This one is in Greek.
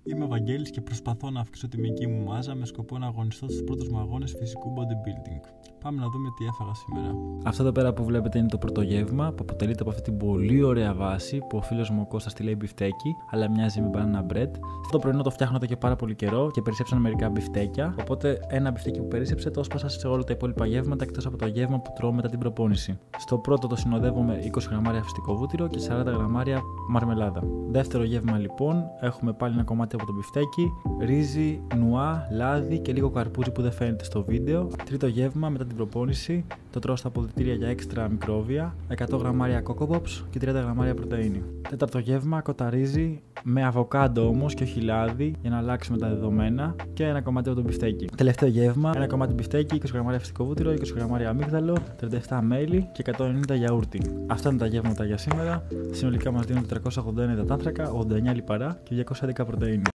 Είμαι ο Βαγγέλης και προσπαθώ να αυξήσω τη μυϊκή μου μάζα με σκοπό να αγωνιστώ στους πρώτους μου αγώνες φυσικού bodybuilding. Πάμε να δούμε τι έφαγα σήμερα. Αυτό εδώ πέρα που βλέπετε είναι το πρώτο γεύμα που αποτελείται από αυτή την πολύ ωραία βάση που ο φίλος μου ο Κώστας τη λέει μπιφτέκι, αλλά μοιάζει με banana bread. Αυτό το πρωινό το φτιάχνω εδώ και πάρα πολύ καιρό και περισσέψαν μερικά μπιφτέκια. Οπότε ένα μπιφτέκι που περίσσεψε το έσπασα σε όλα τα υπόλοιπα γεύματα εκτός από το γεύμα που τρώω μετά την προπόνηση. Στο πρώτο το συνοδεύω με 20 γραμμάρια φυστικό βούτυρο και 40 γραμμάρια μαρμελάδα. Δεύτερο γεύμα λοιπόν έχουμε πάλι ένα κομμάτι από το μπιφτέκι, ρύζι, νουά, λάδι και λίγο καρπούζι που δεν φαίνεται στο βίντεο. Τρίτο γεύμα μετά την προπόνηση το τρώω στα αποδυτήρια για έξτρα μικρόβια, 100 γραμμάρια Coco Pops και 30 γραμμάρια πρωτεΐνη. Τέταρτο γεύμα κοταρίζι με αβοκάντο όμως και όχι λάδι για να αλλάξουμε τα δεδομένα και ένα κομμάτι από το μπιφτέκι. Τελευταίο γεύμα, ένα κομμάτι μπιφτέκι, 20 γραμμάρια φυστικό βούτυρο, 20 γραμμάρια αμύγδαλο, 37 μέλι και 190 γιαούρτι. Αυτά είναι τα γεύματα για σήμερα. Συνολικά μας δίνουν 481 υδατάνθρακα, 89 λιπαρά και 211 πρωτεΐνη.